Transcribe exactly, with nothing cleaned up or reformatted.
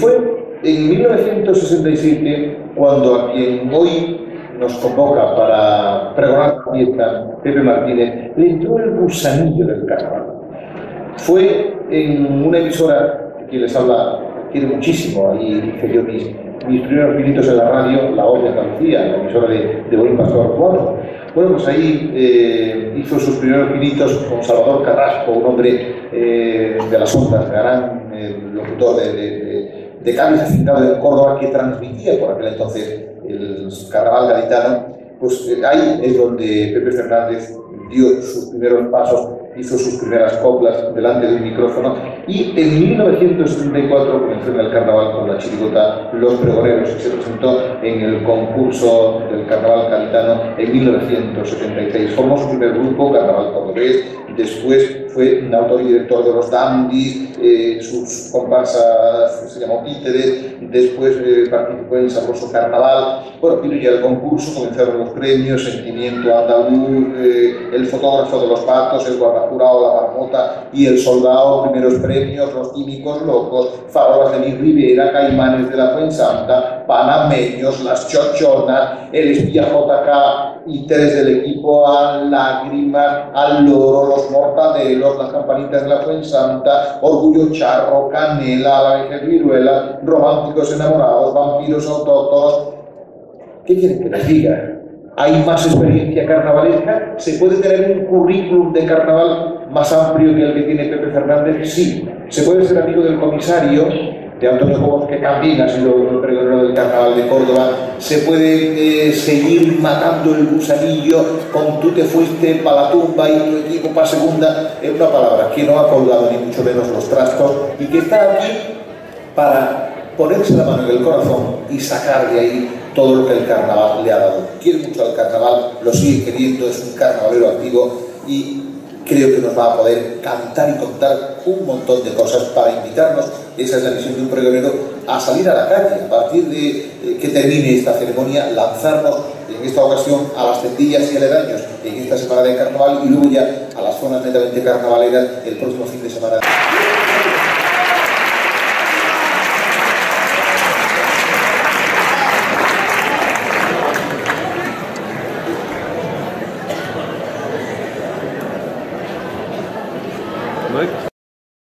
fue en mil novecientos sesenta y siete cuando a quien hoy nos convoca para pregonar la fiesta, Pepe Martínez, le entró el gusanillo del carnaval. Fue en una emisora que quien les habla quiere muchísimo, ahí hice yo mis, mis primeros pinitos en la radio, La Voz de Andalucía, la emisora de, de Buen Pastor cuatro. Bueno, pues ahí eh, hizo sus primeros pinitos con Salvador Carrasco, un hombre eh, de las ondas, gran eh, locutor de, de, de, de Cádiz, afincado en Córdoba, que transmitía por aquel entonces el carnaval gaditano. Pues eh, ahí es donde Pepe Fernández dio sus primeros pasos, hizo sus primeras coplas delante de un micrófono, y en mil novecientos setenta y cuatro comenzó en el carnaval con la chirigota Los Pregoneros, que se presentó en el concurso del carnaval gaditano en mil novecientos setenta y seis. Formó su primer grupo, Carnaval Cordobés, después fue autor y director de Los Dandis, eh, sus comparsas se llamó Títeres, después eh, participó en Sabroso Carnaval. Bueno, vino ya el concurso, comenzaron los premios, Sentimiento Andaluz, eh, El Fotógrafo de los Patos, El Guardajurado, La Marmota y El Soldado, primeros premios, Los Químicos Locos, Farolas de mi Ribera, Caimanes de la Fuensanta, Panameños, Las Chochonas, El Espía J K y tres del equipo, a Lágrimas, Al Loro, Los Mortadelos, Las Campanitas de la Fuensanta, Orgullo Charro, Canela, La Vejez Viruela, Románticos Enamorados, Vampiros Autóctonos. ¿Qué quieren que les diga? ¿Hay más experiencia carnavalesca? ¿Se puede tener un currículum de carnaval más amplio que el que tiene Pepe Fernández? Sí. ¿Se puede ser amigo del comisario, de Antonio Cobos, que también ha sido el pregonero del carnaval de Córdoba? ¿Se puede eh, seguir matando el gusanillo con tú te fuiste para la tumba y tu equipo para segunda? En una palabra, que no ha colgado ni mucho menos los trastos y que está aquí para ponerse la mano en el corazón y sacar de ahí todo lo que el carnaval le ha dado. Quiere mucho al carnaval, lo sigue queriendo, es un carnavalero activo y creo que nos va a poder cantar y contar un montón de cosas para invitarnos, esa es la misión de un pregonero, a salir a la calle, a partir de eh, que termine esta ceremonia, lanzarnos en esta ocasión a las tendillas y aledaños en esta semana de carnaval y luego ya a las zonas netamente carnavaleras el próximo fin de semana.